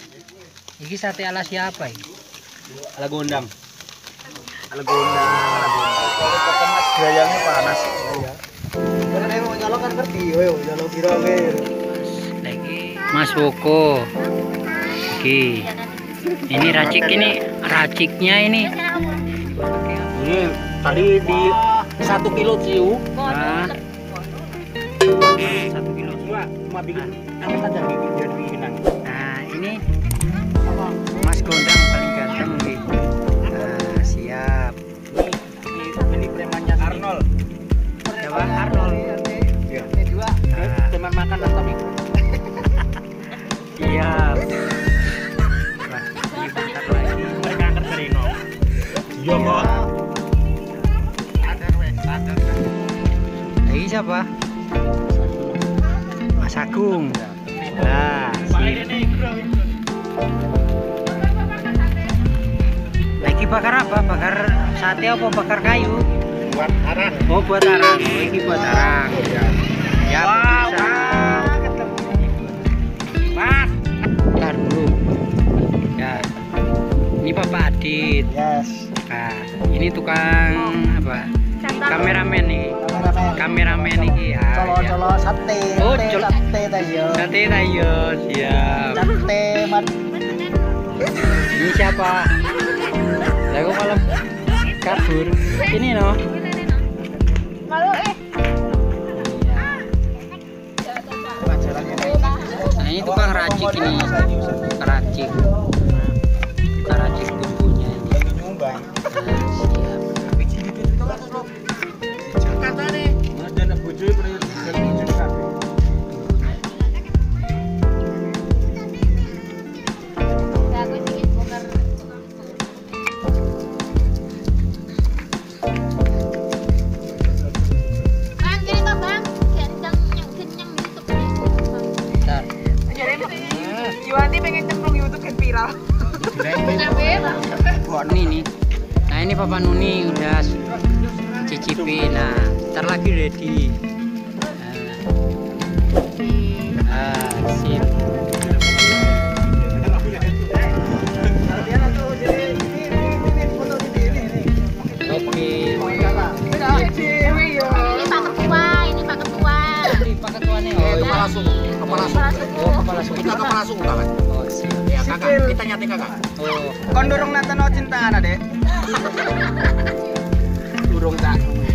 Ini sate ala siapa ini? Ala gondang. Ala gondang. Kalau panas gayanya panas. Iya. Karena mau nyolong kan ngerti, yo nyolong kira-kira. Lagi Mas Woko. Oke. Ini raciknya ini. Ini tadi di 1 kilo ciu. Ah. 1 kilo ciu cuma bikin angkat aja bikin bikinan. Nah, ini Mas Gondang paling ganteng nih. Nah, siap. Ini premannya Arnold. Siapa? Arnold. Iya. Teman makan tapi. Siap. Wah, ini bentar lagi. Mereka akan serino. Iya kok. Ada. Lagi siapa? Mas Agung. Nah, lagi bakar apa? Bakar sate apa bakar kayu? Buat arang. Oh, buat arang. Ini buat arang. Ya, pemirsa. Mas. Bentar dulu. Ya. Ini Bapak Adit. Yes. Nah, ini tukang apa? Kameramen nih. Kameramen ini ya. Colo sate. Oh, sate tayo. Sate tayo, siap. Sate mat. Ini siapa? Lagu malam kabur. Ini no. Malu Nah, ini tukang racik ini. Tukang racik. Tukang racik bumbunya ini. Nah, siap. Bentar. Yuanti pengen cemplung YouTube kan viral. Ini nih. Nah, ini Papa Nuni udah cicipi. Nah, ntar lagi ready. Sip. Oke. Ini Pak Ketua. Ini Pak Ketua nih. Oh, Kepala suku. Oh, kepala suku. Kita kepala suku kawan. Oh, siap. Ya kakak, kita nyati kakak. Oh. Kon dorong nonton cintaan adek. Durung tak.